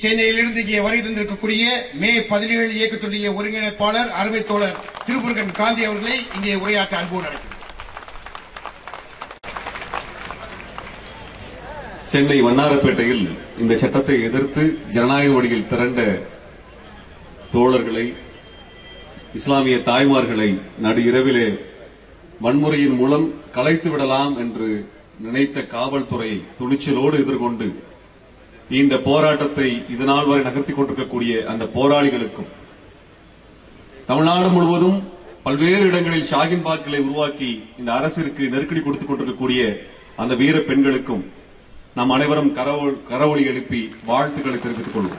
சென்னையிலிருந்து இங்கே வருகை தந்திருக்கக்கூடிய மே 17 இயக்கத்துடைய ஒருங்கிணைப்பாளர் அருமை தோழர் திருமுருகன் காந்தி அவர்களை இங்கே உரையாற்ற அன்போடு அழைக்கிறேன். சென்னை வண்ணாரப்பேட்டையில் இந்த சட்டத்தை எதிர்த்து ஜனநாயக வழியில் திரண்ட தோழர்களை, இஸ்லாமிய தாய்மார்களை நடு இரவிலே வன்முறையின் மூலம் கலைத்து விடலாம் என்று நினைத்த காவல்துறையை துணிச்சலோடு எதிர்கொண்டு இந்த போராட்டத்தை இதனால் வரை நகர்த்திக் கொண்டிருக்கக்கூடிய அந்த போராளிகளுக்கும், தமிழ்நாடு முழுவதும் பல்வேறு இடங்களில் ஷாகின் பாக்களை உருவாக்கி இந்த அரசிற்கு நெருக்கடி கொடுத்துக் கொண்டிருக்கக்கூடிய அந்த வீர பெண்களுக்கும் நாம் அனைவரும் கரவொலி எழுப்பி வாழ்த்துக்களை தெரிவித்துக் கொள்வோம்.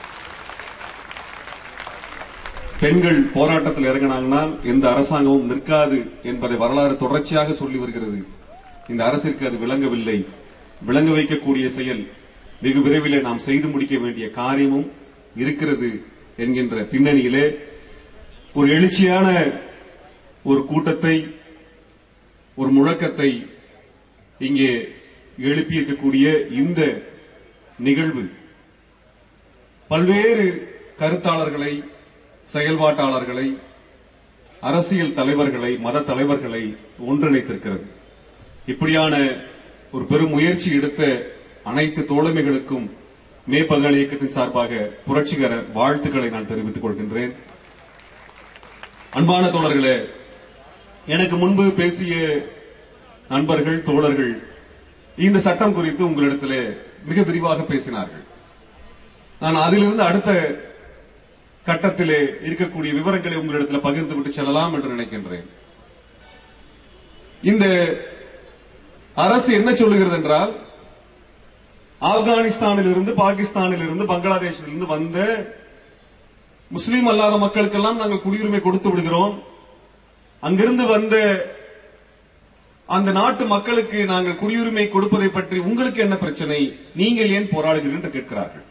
பெண்கள் போராட்டத்தில் இறங்கினாங்கன்னா எந்த அரசாங்கமும் நிற்காது என்பதை வரலாறு தொடர்ச்சியாக சொல்லி வருகிறது. இந்த அரசிற்கு அது விளங்கவில்லை. விளங்க வைக்கக்கூடிய செயல் வெகு விரைவில் நாம் செய்து முடிக்க வேண்டிய காரியமும் இருக்கிறது என்கின்ற பின்னணியிலே ஒரு எழுச்சியான ஒரு கூட்டத்தை, ஒரு முழக்கத்தை இங்கே எழுப்பியிருக்கக்கூடிய இந்த நிகழ்வு பல்வேறு கருத்தாளர்களை, செயல்பாட்டாளர்களை, அரசியல் தலைவர்களை, மத தலைவர்களை ஒன்றிணைத்திருக்கிறது. இப்படியான ஒரு பெரும் முயற்சி எடுத்த அனைத்து தோழமைகளுக்கும் மே 17 இயக்கத்தின் சார்பாக புரட்சிகர வாழ்த்துக்களை நான் தெரிவித்துக் கொள்கின்றேன். அன்பான தோழர்களே, எனக்கு முன்பு பேசிய நண்பர்கள், தோழர்கள் இந்த சட்டம் குறித்து உங்களிடத்திலே மிக விரிவாக பேசினார்கள். நான் அதிலிருந்து அடுத்த கட்டத்திலே இருக்கக்கூடிய விவரங்களை உங்களிடத்தில் பகிர்ந்து விட்டு செல்லலாம் என்று நினைக்கின்றேன். இந்த அரசு என்ன சொல்லுகிறது என்றால், ஆப்கானிஸ்தானில் இருந்து, பாகிஸ்தானில் இருந்து, பங்களாதேஷில் இருந்து வந்த முஸ்லீம் அல்லாத மக்களுக்கெல்லாம் நாங்கள் குடியுரிமை கொடுத்து விடுகிறோம். அங்கிருந்து வந்த அந்த நாட்டு மக்களுக்கு நாங்கள் குடியுரிமை கொடுப்பதை பற்றி உங்களுக்கு என்ன பிரச்சனை, நீங்கள் ஏன் போராடுகிறீர்கள் என்று கேட்கிறார்கள்.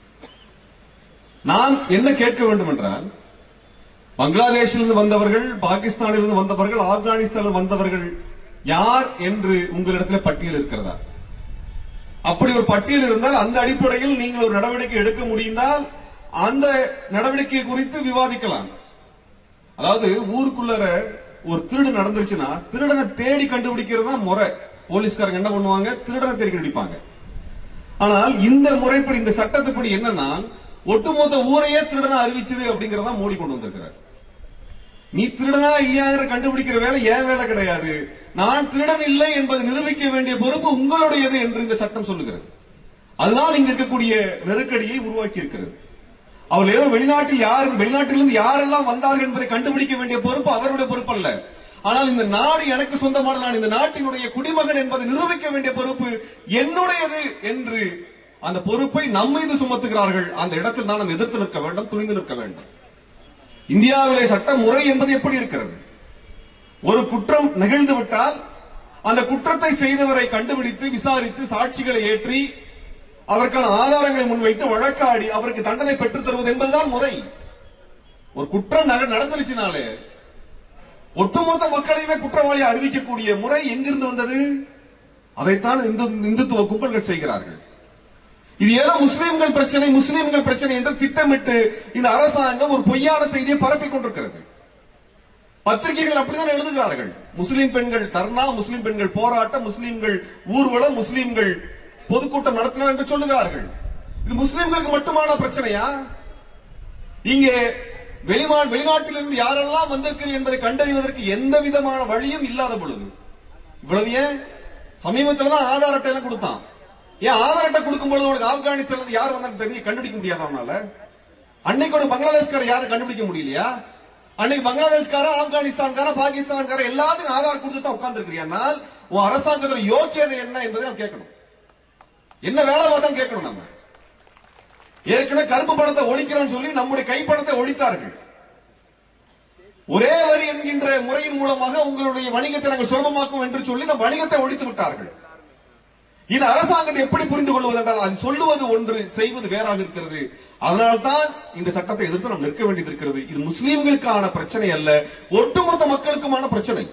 நான் என்ன கேட்க வேண்டும் என்றால், பங்களாதேஷிலிருந்து வந்தவர்கள், பாகிஸ்தானிலிருந்து வந்தவர்கள், ஆப்கானிஸ்தானில் வந்தவர்கள் யார் என்று உங்களிடத்தில் பட்டியல் இருக்கிறதா? அப்படி ஒரு பட்டியல் இருந்தால் அந்த அடிப்படையில் நீங்கள் ஒரு நடவடிக்கை எடுக்க முடிந்தால் அந்த நடவடிக்கை குறித்து விவாதிக்கலாம். அதாவது ஊருக்குள்ள ஒரு திருடு நடந்துருச்சுன்னா திருடனை தேடி கண்டுபிடிக்கிறது தான் முறை. போலீஸ்காரங்க என்ன பண்ணுவாங்க, திருடனை தேடி கண்டுபிடிப்பாங்க. ஆனால் இந்த முறைப்படி, இந்த சட்டத்துப்படி என்னன்னா, ஒட்டுமொத்த ஊரையே திருடனா அறிவிச்சது அப்படிங்கறத மோடி கொண்டு வந்திருக்கிறார். நீ திருடனா இல்லையாங்கிற கண்டுபிடிக்கிற வேலை ஏன் வேலை கிடையாது. நான் திருடன் இல்லை என்பதை நிரூபிக்க வேண்டிய பொறுப்பு உங்களுடையது என்று இந்த சட்டம் சொல்லுகிறது. அதனால் இங்க இருக்கக்கூடிய நெருக்கடியை உருவாக்கி இருக்கிறது. அவர் ஏதோ வெளிநாட்டிலிருந்து யாரெல்லாம் வந்தார்கள் என்பதை கண்டுபிடிக்க வேண்டிய பொறுப்பு அவருடைய பொறுப்பு அல்ல. ஆனால் இந்த நாடு எனக்கு சொந்தமான, நான் இந்த நாட்டினுடைய குடிமகன் என்பதை நிரூபிக்க வேண்டிய பொறுப்பு என்னுடையது என்று அந்த பொறுப்பை நம் மீது சுமத்துகிறார்கள். அந்த இடத்தில் தான் நாம் எதிர்த்து நிற்க வேண்டும், துணிந்து நிற்க வேண்டும். இந்தியாவிலே சட்ட முறை என்பது எப்படி இருக்கிறது? ஒரு குற்றம் நிகழ்ந்து விட்டால் அந்த குற்றத்தை செய்தவரை கண்டுபிடித்து விசாரித்து சாட்சிகளை ஏற்றி அதற்கான ஆதாரங்களை முன்வைத்து வழக்காடி அவருக்கு தண்டனை பெற்றுத் தருவது என்பதுதான் முறை. ஒரு குற்றம் நடந்துருச்சுனாலே ஒட்டுமொத்த மக்களையுமே குற்றவாளியை அறிவிக்கக்கூடிய முறை எங்கிருந்து வந்தது? அதைத்தான் இந்துத்துவ கும்பல்கள் செய்கிறார்கள். இது ஏதோ முஸ்லீம்கள் பிரச்சனை என்று திட்டமிட்டு இந்த அரசாங்கம் ஒரு பொய்யான செய்தியை பரப்பிக் கொண்டிருக்கிறது. பத்திரிகைகள் அப்படித்தான் எழுதுகிறார்கள். முஸ்லீம் பெண்கள் தர்ணா, முஸ்லீம் பெண்கள் போராட்டம், முஸ்லீம்கள் ஊர்வலம், முஸ்லீம்கள் பொதுக்கூட்டம் நடத்தினார் என்று சொல்லுகிறார்கள். இது முஸ்லீம்களுக்கு மட்டுமான பிரச்சனையா? இங்கே வெளிநாட்டிலிருந்து யாரெல்லாம் வந்திருக்கிறது என்பதை கண்டறிவதற்கு எந்த விதமான வழியும் இல்லாத பொழுது இவ்வளவு ஏன் சமீபத்தில் தான் ஆதார் அட்டை எல்லாம் கொடுத்தான். ஏன் ஆதார் அட்டை கொடுக்கும் பொழுது உனக்கு ஆப்கானிஸ்தான் யார் வந்தாலும் தெரிய கண்டுபிடிக்க முடியாத? அவனால அன்னைக்கு பங்களாதேஷ்கார யாரும் கண்டுபிடிக்க முடியலையா? அன்னைக்கு பங்களாதேஷ்கார, ஆப்கானிஸ்தான்கார, பாகிஸ்தான்கார எல்லாத்துக்கும் ஆதார் கொடுத்து தான் உட்கார்ந்து இருக்கிறியானால் உன் அரசாங்கத்தில் யோக்கியதை என்ன என்பதை நாம் கேட்கணும். என்ன வேலை பார்த்தா கேட்கணும். நம்ம ஏற்கனவே கருப்பு பணத்தை ஒழிக்கிறோம் சொல்லி நம்முடைய கைப்பணத்தை ஒழித்தார்கள். ஒரே வரி என்கின்ற முறையின் மூலமாக உங்களுடைய வணிகத்தை நாங்கள் சுலபமாக்கும் என்று சொல்லி நம் வணிகத்தை ஒழித்து விட்டார்கள். இது அரசாங்கத்தை எப்படி புரிந்து கொள்வது என்றால், அது சொல்லுவது ஒன்று, செய்வது வேறாக இருக்கிறது. அதனால்தான் இந்த சட்டத்தை எதிர்த்து நாம் நிற்க வேண்டியது இருக்கிறது. இது முஸ்லீம்களுக்கான பிரச்சனை அல்ல, ஒட்டுமொத்த மக்களுக்குமான பிரச்சனை.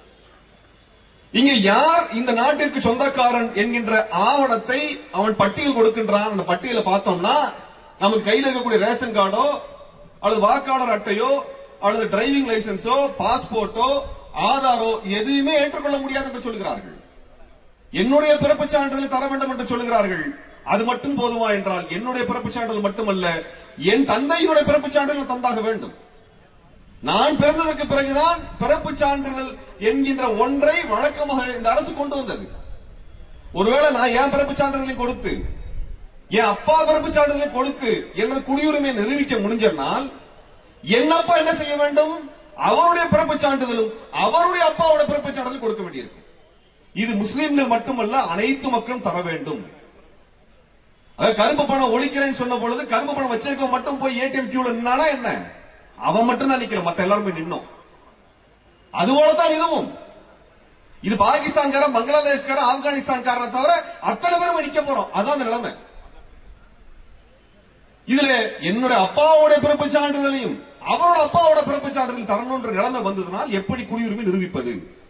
இங்க யார் இந்த நாட்டிற்கு சொந்தக்காரன் என்கின்ற ஆவணத்தை அவன் பட்டியல் கொடுக்கின்றான். அந்த பட்டியலை பார்த்தோம்னா நமக்கு கையில் இருக்கக்கூடிய ரேஷன் கார்டோ அல்லது வாக்காளர் அட்டையோ அல்லது டிரைவிங் லைசன்ஸோ பாஸ்போர்ட்டோ ஆதாரோ எதுவுமே ஏற்றுக்கொள்ள முடியாது என்று சொல்கிறார்கள். என்னுடைய பிறப்புச் சான்றிதழ் தர வேண்டும் என்று சொல்கிறார்கள். அது மட்டும் போதுமா என்றால் என்னுடைய பிறப்புச் சான்றிதழ் மட்டுமல்ல, என் தந்தையினுடைய பிறப்புச் சான்றிதழ் தந்தாக வேண்டும். நான் பிறந்ததற்கு பிறகுதான் பிறப்புச் சான்றிதழ் என்கின்ற ஒன்றை வழக்கமாக இந்த அரசு கொண்டு வந்தது. ஒருவேளை நான் என் பிறப்புச் சான்றிதழை கொடுத்து என் அப்பா பிறப்புச் சான்றிதழை கொடுத்து எனது குடியுரிமையை நிரூபிக்க முடிஞ்சனால் என் அப்பா என்ன செய்ய வேண்டும்? அவருடைய பிறப்புச் சான்றிதழும் அவருடைய அப்பாவோட பிறப்புச் சான்றிதழ் கொடுக்க வேண்டியிருக்கும். இது முஸ்லிம்கள் மட்டுமல்ல, அனைத்து மக்களும் தர வேண்டும். கருப்பு பணம் ஒழிக்கிறேன்னு சொன்ன பொழுது கருப்பு பணம் வச்சிருக்க மட்டும் போய் ஏடிஎம் கியூல நின்னானா என்ன? அவன் மட்டும் தான் நிக்கல, மத்த எல்லாரும் போய் நின்னோம். அதுபோலதான் இதுவும். இது பாகிஸ்தான்காரன், பங்களாதேஷ்காரன், ஆப்கானிஸ்தான்காரனை தவிர அத்தனை பேரும் நிக்க போறோம். அதான் அந்த நிலைமை. இதுல என்னுடைய அப்பாவுடைய பிறப்பு சான்றிதழையும் அவரோட அப்பாவோட பிறப்பு சான்றிதழ் தரணும்ன்ற நிலைமை வந்ததுனால் எப்படி குடியுரிமை நிரூபிப்பது?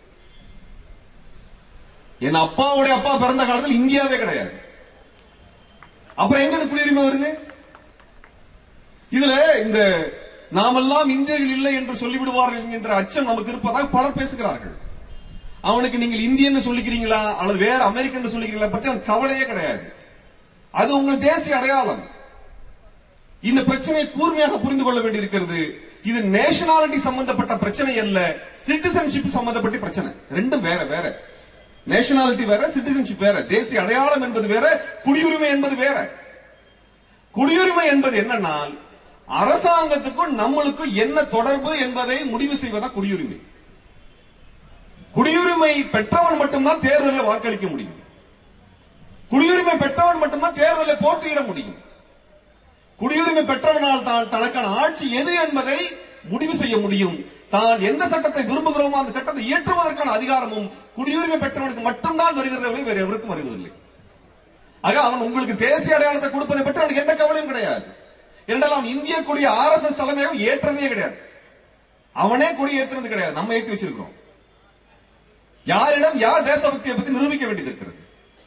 என் அப்பாவுடைய அப்பா பிறந்த காலத்தில் இந்தியாவே கிடையாது. அப்புறம் எங்க குடியுரிமை வருது? இதுல இந்த நாமெல்லாம் இந்தியர்கள் இல்லை என்று சொல்லிவிடுவார்கள் என்கின்ற அச்சம் நமக்கு இருப்பதாக பலர் பேசுகிறார்கள். அவனுக்கு நீங்கள் இந்தியன்னு சொல்லிக்கிறீங்களா அல்லது வேற அமெரிக்கன் சொல்லிக்கிறீங்களா பத்தி அவன் கவலையே கிடையாது. அது உங்கள் தேசிய அடையாளம். இந்த பிரச்சனையை கூர்மையாக புரிந்து கொள்ள வேண்டியிருக்கிறது. இது நேஷனாலிட்டி சம்பந்தப்பட்ட பிரச்சனை அல்ல, சிட்டிசன்ஷிப் சம்பந்தப்பட்ட பிரச்சனை. ரெண்டும் வேற வேற. நேஷனாலிட்டி வேற, சிட்டிசன்ஷிப் வேற. தேசிய அடையாளம் என்பது வேற, குடியுரிமை என்பது வேற. குடியுரிமை என்பது என்னன்னா அரசாங்கத்துக்கும் நம்மளுக்கும் என்ன தொடர்பு என்பதை முடிவு செய்வதா குடியுரிமை. குடியுரிமை பெற்றவன் மட்டும்தான் தேர்தலில் வாக்களிக்க முடியும். குடியுரிமை பெற்றவன் மட்டும்தான் தேர்தலில் போட்டியிட முடியும். குடியுரிமை பெற்றவனால் தான் தனக்கான ஆட்சி எது என்பதை முடிவு செய்ய முடியும். தான் எந்த சட்டத்தை விரும்புகிறோமோ அந்த சட்டத்தை இயற்றுவதற்கான அதிகாரமும் குடியுரிமை பெற்றவனுக்கு மட்டும்தான் வருகிறது, வேறு எவருக்கும் வருவதில்லை. ஆக அவன் உங்களுக்கு தேசிய அடையாளத்தை கொடுப்பதை பற்றி அவனுக்கு எந்த கவலையும் கிடையாது. இரண்டால் அவன் இந்திய கொடிய RSS தலைமையாக ஏற்றதே கிடையாது. அவனே கொடி ஏற்றுறது கிடையாது, நம்ம ஏற்றி வச்சிருக்கிறோம். யாரிடம் யார் தேசபக்தியை பற்றி நிரூபிக்க வேண்டியது இருக்கிறது.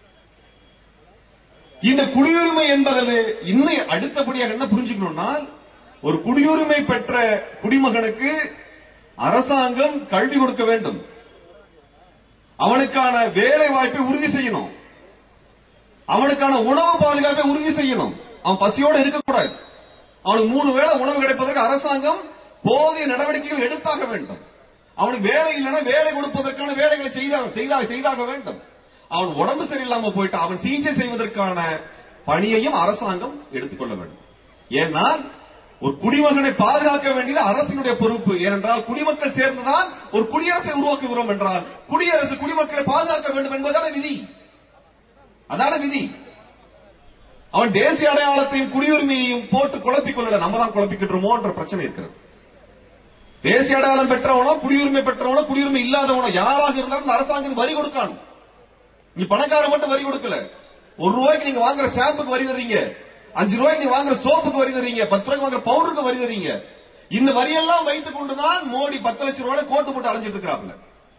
இந்த குடியுரிமை என்பதில் இன்னும் அடுத்தபடியாக என்ன புரிஞ்சுக்கணும்னா, ஒரு குடியுரிமை பெற்ற குடிமகனுக்கு அரசாங்கம் கல்வி கொடுக்க வேண்டும், அவனுக்கான வேலை வாய்ப்பை உறுதி செய்யணும், அவனுக்கான உணவு பாதுகாப்பை உறுதி செய்யணும். அவன் பசியோடு இருக்கக்கூடாது. அவனுக்கு 3 வேளை உணவு கிடைப்பதற்கு அரசாங்கம் போதிய நடவடிக்கைகள் எடுத்தாக வேண்டும். அவனுக்கு வேலை இல்லைன்னா வேலை கொடுப்பதற்கான வேலைகளை செய்தாக வேண்டும். அவன் உடம்பு சரியில்லாம போயிட்டு அவன் சிகிச்சை செய்வதற்கான பணியையும் அரசாங்கம் எடுத்துக்கொள்ள வேண்டும். ஏனால் ஒரு குடிமகனை பாதுகாக்க வேண்டியது அரசினுடைய பொறுப்பு. ஏனென்றால் குடிமக்கள் சேர்ந்துதான் ஒரு குடியரசை உருவாக்குகிறோம் என்றால் குடியரசு குடிமக்களை பாதுகாக்க வேண்டும் என்பதான விதி. அதான விதி. அவன் தேசிய அடையாளத்தையும் குடியுரிமையையும் போட்டு குழப்பிக் கொள்ள நம்ம தான் குழப்பிக்கின்றோமோ என்ற பிரச்சனை இருக்கிறது. தேசிய அடையாளம் பெற்றவனோ குடியுரிமை பெற்றவனோ குடியுரிமை இல்லாதவனோ யாராக இருந்தாலும் அரசாங்கம் வரி கொடுக்கணும். நீ பணக்காரன் மட்டும் வரி கொடுக்கல. 1 ரூபாய்க்கு நீங்க வாங்குற ஷாம்புக்கு வரி தர்றீங்க, 5 ரூபாய்க்கு நீங்க வாங்குற சோப்புக்கு வரி தர்றீங்க, 10 ரூபாய்க்கு வாங்குற பவுடருக்கு வரி தர்றீங்க. இந்த வரியெல்லாம் வைத்துக் கொண்டுதான் மோடி 10 லட்சம் ரூபாய் கோட்டு போட்டு அலைஞ்சிட்டு இருக்கிறாங்க.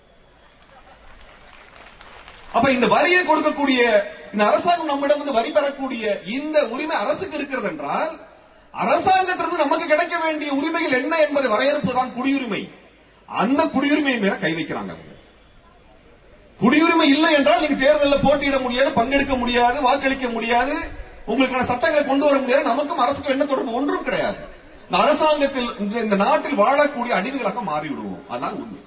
அப்ப இந்த வரியை கொடுக்கக்கூடிய இந்த அரசாங்கம் நம்மிடம் வந்து வரி பெறக்கூடிய இந்த உரிமை அரசுக்கு இருக்கிறது என்றால் அரசாங்கத்திலிருந்து நமக்கு கிடைக்க வேண்டிய உரிமைகள் என்ன என்பதை வரையறுப்பதுதான் குடியுரிமை. அந்த குடியுரிமை மேல கை வைக்கிறாங்க. குடியுரிமை இல்லை என்றால் நீங்க தேர்தலில் போட்டியிட முடியாது, பங்கெடுக்க முடியாது, வாக்களிக்க முடியாது, உங்களுக்கான சட்டங்களை கொண்டு வர முடியாது. நமக்கும் அரசுக்கும் என்ன தொடர்பு? ஒன்றும் கிடையாது. இந்த அரசாங்கத்தில் இந்த நாட்டில் வாழக்கூடிய அடிமைகளாக மாறிவிடுவோம். அதான் உண்மை.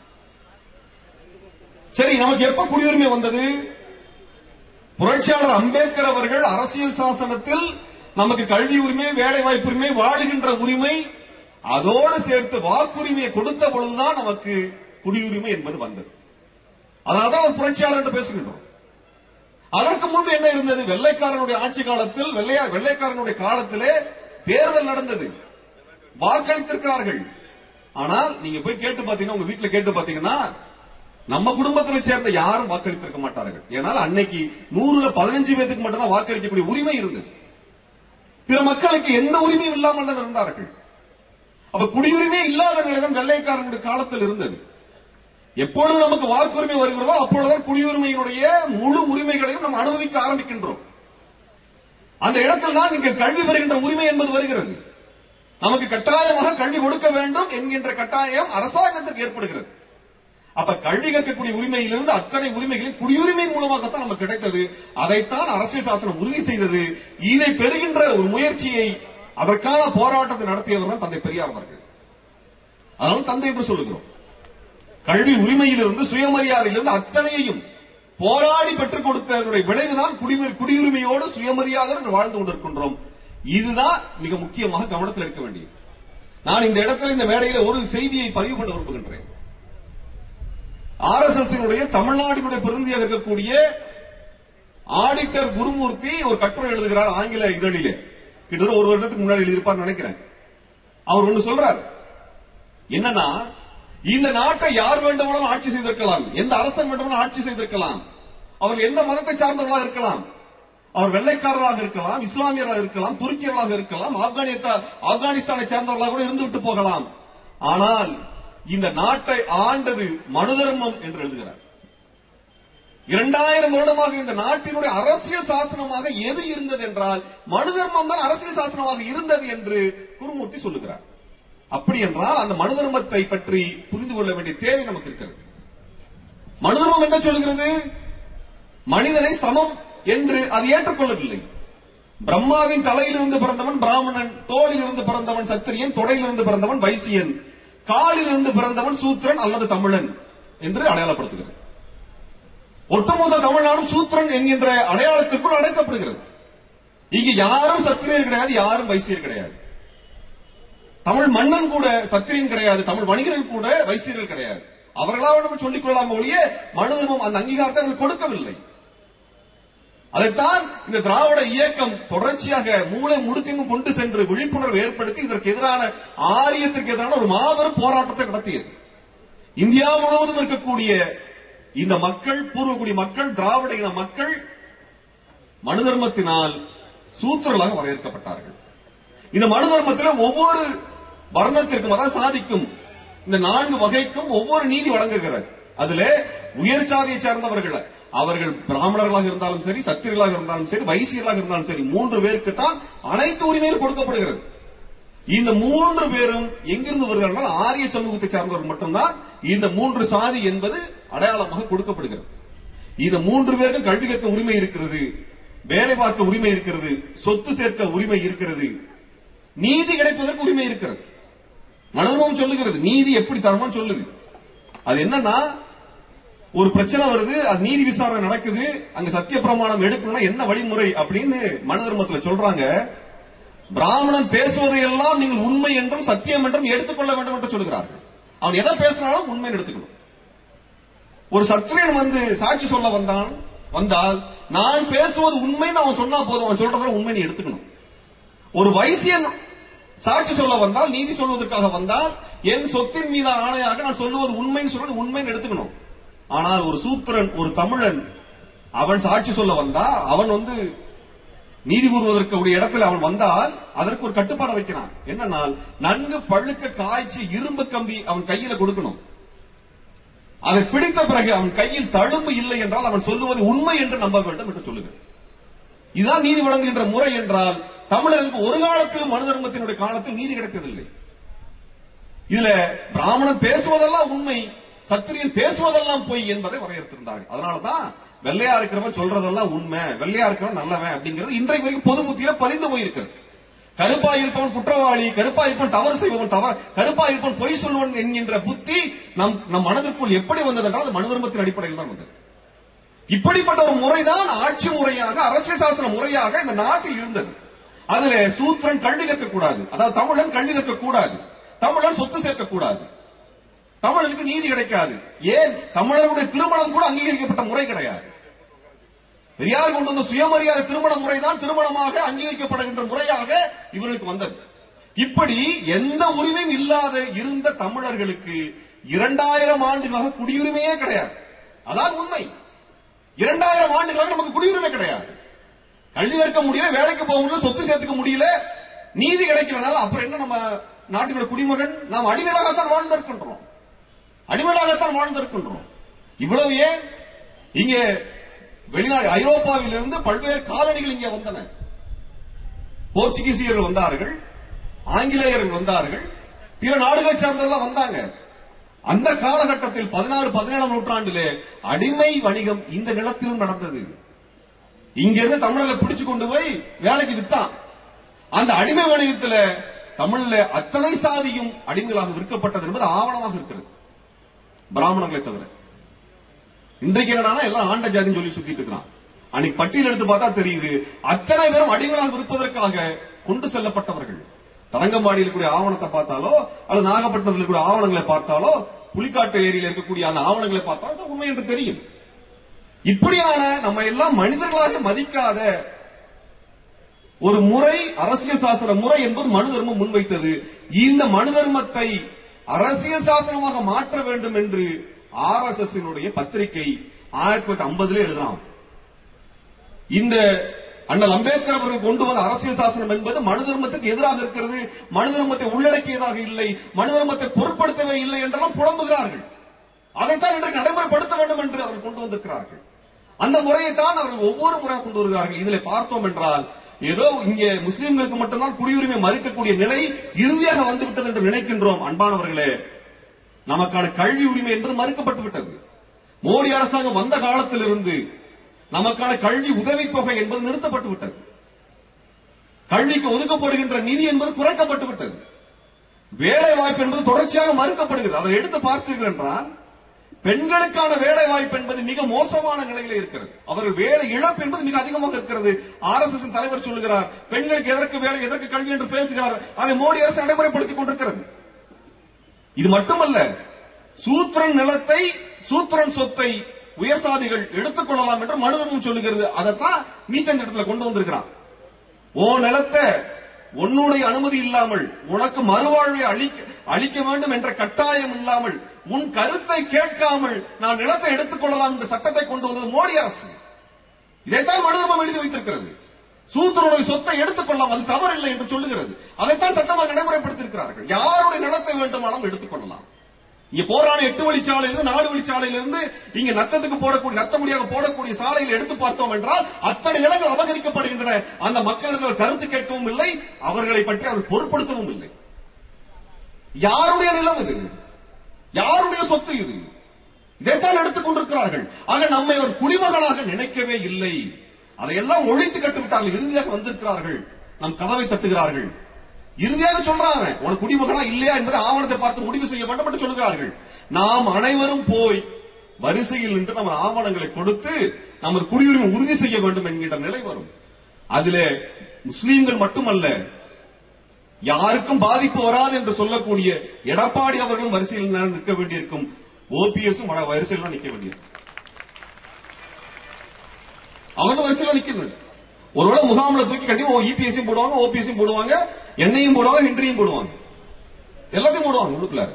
சரி, நமக்கு எப்ப குடியுரிமை வந்தது? புரட்சியாளர் அம்பேத்கர் அவர்கள் அரசியல் சாசனத்தில் நமக்கு கல்வி உரிமை, வேலை வாய்ப்பு உரிமை, வாழுகின்ற உரிமை, அதோடு சேர்த்து வாக்குரிமையை கொடுத்த பொழுதுதான் நமக்கு குடியுரிமை என்பது வந்தது. அதனால்தான் ஒரு புரட்சியாளர் என்று பேசுகின்றோம். அதற்கு முன்பு என்ன இருந்தது? வெள்ளைக்காரனுடைய ஆட்சி காலத்தில், வெள்ளைக்காரனுடைய காலத்திலே தேர்தல் நடந்தது, வாக்களித்திருக்கிறார்கள். ஆனால் நீங்க போய் கேட்டு பாத்தீங்கன்னா, உங்க வீட்டுல கேட்டு பாத்தீங்கன்னா, நம்ம குடும்பத்தில் சேர்ந்த யாரும் வாக்களித்திருக்க மாட்டார்கள். ஏனால் அன்னைக்கு 100ல 15 பேருக்கு மட்டும்தான் வாக்களிக்கக்கூடிய உரிமை இருந்தது. பிற மக்களுக்கு எந்த உரிமையும் இல்லாமல் தான் இருந்தார்கள். அப்ப குடியுரிமை இல்லாத நிலைதான் வெள்ளைக்காரனுடைய காலத்தில் இருந்தது. எப்பொழுது நமக்கு வாக்குரிமை வருகிறதோ அப்பொழுதுதான் குடியுரிமையினுடைய முழு உரிமைகளையும் நாம் அனுபவிக்க ஆரம்பிக்கின்றோம். அந்த இடத்தில் தான் இங்கே கல்வி பெறுகின்ற உரிமை என்பது வருகிறது. நமக்கு கட்டாயமாக கல்வி கொடுக்க வேண்டும் என்கின்ற கட்டாயம் அரசாங்கத்திற்கு ஏற்படுகிறது. அப்ப கல்வி கற்கக்கூடிய உரிமையிலிருந்து அத்தனை உரிமைகளில் குடியுரிமை மூலமாகத்தான் நமக்கு கிடைத்தது. அதைத்தான் அரசியல் சாசனம் உறுதி செய்தது. இதை பெறுகின்ற ஒரு முயற்சியை, அதற்கான போராட்டத்தை நடத்தியவர் தான் தந்தை பெரியார் அவர்கள். அதனால தந்தை என்று சொல்லுகிறோம். கல்வி உரிமையிலிருந்து, சுயமரியாதையிலிருந்து அத்தனையையும் போராடி பெற்றுக் கொடுத்ததனுடைய விளைவுதான் குடியுரிமையோடு சுயமரியாதை வாழ்ந்து கொண்டிருக்கின்றோம். இதுதான் மிக முக்கியமாக கவனத்தில் எடுக்க வேண்டியது. நான் இந்த இடத்துல, இந்த மேடையில் ஒரு செய்தியை பதிவு பண்ண விரும்புகின்றேன். RSS தமிழ்நாட்டினுடைய பிரதிநிதியாக இருக்கக்கூடிய ஆடிட்டர் குருமூர்த்தி ஒரு கட்டுரை எழுதுகிறார் ஆங்கில இதழிலே. கிட்டத்தட்ட ஒரு வருடத்துக்கு முன்னாடி எழுதியிருப்பார் நினைக்கிறேன். அவர் ஒன்று சொல்றார், என்னன்னா, இந்த நாட்டை யார் வேண்டுமானாலும் ஆட்சி செய்திருக்கலாம், எந்த அரசன் வேண்டுமானாலும் ஆட்சி செய்திருக்கலாம், அவர் எந்த மதத்தை சார்ந்தவர்களாக இருக்கலாம், அவர் வெள்ளைக்காரராக இருக்கலாம், இஸ்லாமியராக இருக்கலாம், துருக்கியர்களாக இருக்கலாம், ஆப்கானிஸ்தானை சேர்ந்தவர்களாக கூட இருந்துவிட்டு போகலாம். ஆனால் இந்த நாட்டை ஆண்டது மனு தர்மம் என்று எழுதுகிறார். 2000 வருடமாக இந்த நாட்டினுடைய அரசியல் சாசனமாக எது இருந்தது என்றால் மனு தர்மம் தான் அரசியல் சாசனமாக இருந்தது என்று குருமூர்த்தி சொல்லுகிறார். அப்படி என்றால் அந்த மனு தர்மத்தை பற்றி புரிந்து கொள்ள வேண்டிய தேவை நமக்கு இருக்கிறது. மனு தர்மம் என்ன சொல்கிறது? மனிதனை சமம் என்று அது ஏற்றுக்கொள்ளவில்லை. பிரம்மாவின் தலையிலிருந்து பிறந்தவன் பிராமணன், தோளிலிருந்து பிறந்தவன் சத்திரியன், தொடையிலிருந்து பிறந்தவன் வைசியன், காலிலிருந்து பிறந்தவன் சூத்திரன் அல்லது தமிழன் என்று அடையாளப்படுத்துகிறது. ஒட்டுமொத்த தமிழ்நாடும் சூத்திரன் என்கின்ற அடையாளத்திற்குள் அடைக்கப்படுகிறது. இங்கு யாரும் சத்திரியர் கிடையாது, யாரும் வைசியர் கிடையாது. தமிழ் மன்னன் கூட சத்திரியன் கிடையாது, தமிழ் வணிகர்கள் கூட வைசியர்கள் கிடையாது. அவர்களாக சொல்லிக் கொள்ளலாம் ஒழிய மனு தர்மம் அந்த அங்கீகாரத்தை அவர்கள் கொடுக்கவில்லை. அதைத்தான் இந்த திராவிட இயக்கம் தொடர்ச்சியாக மூளை முடுக்கெங்கும் கொண்டு சென்று விழிப்புணர்வு ஏற்படுத்தி இதற்கு எதிரான, ஆரியத்திற்கு எதிரான ஒரு மாபெரும் போராட்டத்தை நடத்தியது. இந்தியா முழுவதும் இருக்கக்கூடிய இந்த மக்கள், பூர்வக்குடி மக்கள், திராவிட இன மக்கள் மனு தர்மத்தினால் சூத்திரர்களாக வரையறுக்கப்பட்டார்கள். இந்த மனு தர்மத்தில் ஒவ்வொரு வர்ணத்திற்கும், அதாவது சாதிக்கும், இந்த 4 வகைக்கும் ஒவ்வொரு நீதி வழங்குகிறது. அதுல உயர் சாதியை சேர்ந்தவர்கள், அவர்கள் பிராமணர்களாக இருந்தாலும் சரி, சத்திரியர்களாக இருந்தாலும் சரி, வைசியர்களாக இருந்தாலும் சரி, 3 பேருக்கு தான் அனைத்து உரிமையும் கொடுக்கப்படுகிறது. இந்த 3 பேரும் எங்கிருந்து வருகிறார்கள்? ஆரிய சமூகத்தை சார்ந்தவர்கள் மட்டும்தான் இந்த 3 சாதி என்பது அடையாளமாக கொடுக்கப்படுகிறது. இந்த 3 பேருக்கும் கல்வி கற்க உரிமை இருக்கிறது, வேலை பார்க்க உரிமை இருக்கிறது, சொத்து சேர்க்க உரிமை இருக்கிறது, நீதி கிடைப்பதற்கு உரிமை இருக்கிறது. மனதர்மம் சொல்லுகிறது, நீதி எப்படி தரணும்னு சொல்லுது. அது என்னன்னா, ஒரு பிரச்சனை வருது, அது நீதி விசாரணை நடக்குது, அங்க சத்திய பிரமாணம் எடுக்கணும்னா என்ன வழிமுறை அப்படின்னு மனு தர்மத்துல சொல்றாங்க. பிராமணன் பேசுவதையெல்லாம் நீங்கள் உண்மை என்றும் சத்தியம் என்றும் எடுத்துக்கொள்ள வேண்டும் என்று சொல்கிறார்கள். அவன் எதை பேசினாலும் உண்மை எடுத்துக்கணும். ஒரு சத்திரியன் சாட்சி சொல்ல வந்தால் நான் பேசுவது உண்மைன்னு அவன் சொன்னா போதும், அவன் சொல்றதுல உண்மை நீ எடுத்துக்கணும். ஒரு வைசியன் சாட்சி சொல்ல வந்தால், நீதி சொல்வதற்காக வந்தால், என் சொத்தின் மீது ஆணையாக நான் சொல்லுவது உண்மைன்னு சொல்றது உண்மைன்னு எடுத்துக்கணும். ஆனால் ஒரு சூத்திரன், ஒரு தமிழன், அவன் சாட்சி சொல்ல வந்தா, அவன் நீதி கூறுவதற்கு இடத்துல அவன் வந்தால் அதற்கு ஒரு கட்டுப்பாடு வைக்கிறான். என்னன்னா, நன்கு பழுக்க காய்ச்சி இரும்பு கம்பி அவன் கையில கொடுக்கணும். அதை பிடித்த பிறகு அவன் கையில் தழும்பு இல்லை என்றால் அவன் சொல்லுவது உண்மை என்று நம்ப வேண்டும் என்று சொல்லுகிறார். இதுதான் நீதி வழங்குகின்ற முறை என்றால், தமிழருக்கு ஒரு காலத்திலும் மனு தர்மத்தினுடைய காலத்தில் நீதி கிடைத்ததில்லை. இதுல பிராமணன் பேசுவதெல்லாம் உண்மை, சத்திரியன் பேசுவதெல்லாம் பொய் என்பதை வரையறுத்திருந்தார்கள். அதனாலதான் வெள்ளையா இருக்கிறவன் சொல்றதெல்லாம் உண்மை, வெள்ளையா இருக்கிறவன் நல்லவன் அப்படிங்கிறது இன்றைக்கு வரைக்கும் பொது புத்தியில பதிந்து போயிருக்கிறது. கருப்பா இருப்பவன் குற்றவாளி, கருப்பா இருப்பவன் தவறு செய்பவன், கருப்பா இருப்பவன் பொய் சொல்வன் என்கின்ற புத்தி நம் மனதிற்குள் எப்படி வந்தது என்றால் அது மனு தர்மத்தின் அடிப்படையில் தான் வந்தது. இப்படிப்பட்ட ஒரு முறைதான் ஆட்சி முறையாக, அரசியல் சாசன முறையாக இந்த நாட்டில் இருந்தது. அதுல சூத்திரன் கல்வி கற்கக்கூடாது, அதாவது தமிழன் கல்வி கற்கக்கூடாது, தமிழன் சொத்து சேர்க்கக்கூடாது, தமிழனுக்கு நீதி கிடைக்காது. ஏன்? தமிழர்களுடைய திருமணம் கூட அங்கீகரிக்கப்பட்ட முறை கிடையாது. பெரியார் கொண்டு வந்த சுயமரியாதை திருமண முறைதான் திருமணமாக அங்கீகரிக்கப்படுகின்ற முறையாக இவர்களுக்கு வந்தது. இப்படி எந்த உரிமையும் இல்லாத இருந்த தமிழர்களுக்கு 2000 ஆண்டுகளாக குடியுரிமையே கிடையாது. அதான் உண்மை. 2000 ஆண்டுகளாக நமக்கு குடியுரிமை கிடையாது. கல்வி கற்க முடியல, வேலைக்கு போக முடியல, சொத்து சேர்த்துக்க முடியல, நீதி கிடைக்கலனால அப்புறம் என்ன? நம்ம நாட்டினுடைய குடிமகன் நாம் அடிமையாகத்தான் வாழ்ந்திருக்கின்றோம், அடிமையாகத்தான் வாழ்ந்திருக்கின்றோம். இவ்வளவு ஏன்? இங்கே வெளிநாடு ஐரோப்பாவில் இருந்து பல்வேறு காலனிகள் இங்கே வந்தன. போர்ச்சுகீசியர்கள் வந்தார்கள், ஆங்கிலேயர்கள் வந்தார்கள், பிற நாடுகளை சார்ந்தவர்கள் வந்தாங்க. அந்த காலகட்டத்தில் 16, 17ஆம் நூற்றாண்டிலே அடிமை வணிகம் இந்த நிலத்திலும் நடந்தது. இங்கிருந்து தமிழர்களை பிடிச்சு கொண்டு போய் வேலைக்கு வித்தான். அந்த அடிமை வணிகத்தில் தமிழ்ல அத்தனை சாதியும் அடிமைகளாக விற்கப்பட்டது என்பது ஆவணமாக இருக்கிறது, பிராமணர்களை தவிர. இன்றைக்கு என்னன்னா எல்லாம் ஆண்ட ஜாதின்னு சொல்லி சுத்திட்டு இருக்கிறான். அன்னைக்கு பட்டியல் எடுத்து பார்த்தா தெரியுது, அத்தனை பேரும் அடிமைகளாக விற்பதற்காக கொண்டு செல்லப்பட்டவர்கள். தரங்கம்பாடியில் கூடிய ஆவணத்தை பார்த்தாலோ அல்லது நாகப்பட்டினத்தில் கூடிய ஆவணங்களை பார்த்தாலோ, புலிக்காட்டு ஏரியில் இருக்கக்கூடிய அந்த ஆவணங்களை பார்த்தாலோ உண்மை என்று தெரியும். இப்படியான நம்ம எல்லாம் மனிதர்களாக மதிக்காத ஒரு முறை, அரசியல் சாசன முறை என்பது மனு தர்மம் முன்வைத்தது. இந்த மனு தர்மத்தை அரசியல் சாசனமாக மாற்ற வேண்டும் என்று RSS பத்திரிகை 1950 எழுதலாம். இந்த அண்ணல் அம்பேத்கர் அவர்கள் கொண்டு வந்த அரசியல் சாசனம் என்பது மனு தர்மத்துக்கு எதிராக இருக்கிறது, மனு தர்மத்தை உள்ளடக்கியதாக இல்லை, மனு தர்மத்தை பொருட்படுத்தவே இல்லை என்றெல்லாம் புலம்புகிறார்கள். அதைத்தான் இன்றைக்கு நடைமுறைப்படுத்த வேண்டும் என்று அவர்கள் கொண்டு வந்திருக்கிறார்கள். அந்த முறையை தான் அவர்கள் ஒவ்வொரு முறையாக கொண்டு வருகிறார்கள். இதில் பார்த்தோம் என்றால் ஏதோ இங்கே முஸ்லிம்களுக்கு மட்டும்தான் குடியுரிமை மறுக்கக்கூடிய நிலை இறுதியாக வந்துவிட்டது என்று நினைக்கின்றோம். அன்பானவர்களே, நமக்கான கல்வி உரிமை என்பது மறுக்கப்பட்டு விட்டது. மோடி அரசாங்கம் வந்த காலத்திலிருந்து நமக்கான கல்வி உதவித்தொகை என்பது நிறுத்தப்பட்டு விட்டது. கல்விக்கு ஒதுக்கப்படுகின்ற நிதி என்பது குறைக்கப்பட்டு விட்டது. வேலை வாய்ப்பு என்பது தொடர்ச்சியாக மறுக்கப்படுகிறது. அதை எடுத்து பார்த்தீர்கள் என்றால் பெண்களுக்கான வேலை வாய்ப்பு என்பது மிக மோசமான நிலையில் இருக்கிறது. அவர்கள் வேலை இழப்பு என்பது மிக அதிகமாக இருக்கிறது. RSS தலைவர் சொல்லுகிறார், பெண்களுக்கு எதற்கு வேலை, எதற்கு கல்வி என்று பேசுகிறார். அதை மோடி அரசு நடைமுறைப்படுத்திக் கொண்டிருக்கிறது. இது மட்டுமல்ல, சூத்திரன் நிலத்தை, சூத்திரன் சொத்தை உயர் சாதிகள் எடுத்துக் கொள்ளலாம் என்று மனு தர்மம் சொல்லுகிறது. அதைத்தான் மீத்தன் இடத்துல கொண்டு வந்திருக்கிறான். ஓ நிலத்தை உன்னுடைய அனுமதி இல்லாமல், உனக்கு மறுவாழ்வை அளிக்க வேண்டும் என்ற கட்டாயம் இல்லாமல், உன் கருத்தை கேட்காமல் நான் நிலத்தை எடுத்துக் கொள்ளலாம் என்ற சட்டத்தை கொண்டு வந்தது மோடி அரசு. இதைத்தான் மனு தர்மம் எழுதி வைத்திருக்கிறது. சூத்திரனுடைய சொத்தை எடுத்துக் கொள்ளலாம், அது தவறில்லை என்று சொல்லுகிறது. அதைத்தான் சட்டமாக நடைமுறைப்படுத்தியிருக்கிறார்கள். யாருடைய நிலத்தை வேண்டுமானாலும் எடுத்துக் கொள்ளலாம். இங்க போரான 8 வழிச்சாலையிலிருந்து 4 வழிச்சாலையிலிருந்து இங்க நத்தத்துக்கு போடக்கூடிய, நத்தமுடியாக போடக்கூடிய சாலையில் எடுத்து பார்த்தோம் என்றால் அத்தனை நிலங்கள் அபகரிக்கப்படுகின்றன. அந்த மக்களிடம் கருத்து கேட்கவும் இல்லை, அவர்களை பற்றி அவர் பொருட்படுத்தவும் இல்லை. யாருடைய நிலம் இது? யாருடைய சொத்து இது? இதைத்தான் எடுத்துக் கொண்டிருக்கிறார்கள். ஆக நம்மை ஒரு குடிமகனாக நினைக்கவே இல்லை. அதையெல்லாம் ஒழித்து கட்டுவிட்டார்கள். இறுதியாக வந்திருக்கிறார்கள், நம் கதவை தட்டுகிறார்கள். இறுதியாக சொல்றாங்க, உனக்கு குடிமகனா இல்லையா என்பதை ஆவணத்தை பார்த்து முடிவு செய்ய வேண்டும் என்று சொல்கிறார்கள். நாம் அனைவரும் போய் வரிசையில் நின்று நம்ம ஆவணங்களை கொடுத்து நமது குடியுரிமை உறுதி செய்ய வேண்டும் என்கின்ற நிலை வரும். அதிலே முஸ்லீம்கள் மட்டுமல்ல, யாருக்கும் பாதிப்பு வராது என்று சொல்லக்கூடிய எடப்பாடி அவர்களும் வரிசையில் நிற்க வேண்டியிருக்கும். OPS வரிசையில் தான் நிற்க வேண்டியிருக்கும். அவங்க வரிசையில் நிற்க. ஒருவேளை முகாமில் தூக்கி கட்டி EPS போடுவாங்க, OPS போடுவாங்க, எண்ணையும் போடுவாங்க, ஹென்ரியும் போடுவாங்க, எல்லாத்தையும் போடுவாங்க உள்ளுக்குள்ள.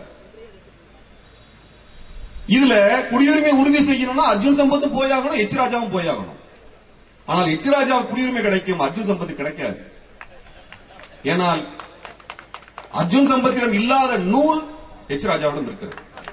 இதுல குடியுரிமை உறுதி செய்யணும்னா அர்ஜுன் சம்பத் போயாகணும், H ராஜாவும் போயாகணும். ஆனால் H ராஜா குடியுரிமை கிடைக்கும், அர்ஜுன் சம்பத் கிடைக்காது. ஏனால் அர்ஜுன் சம்பத்திடம் இல்லாத நூல் H ராஜாவிடம் இருக்கிறது.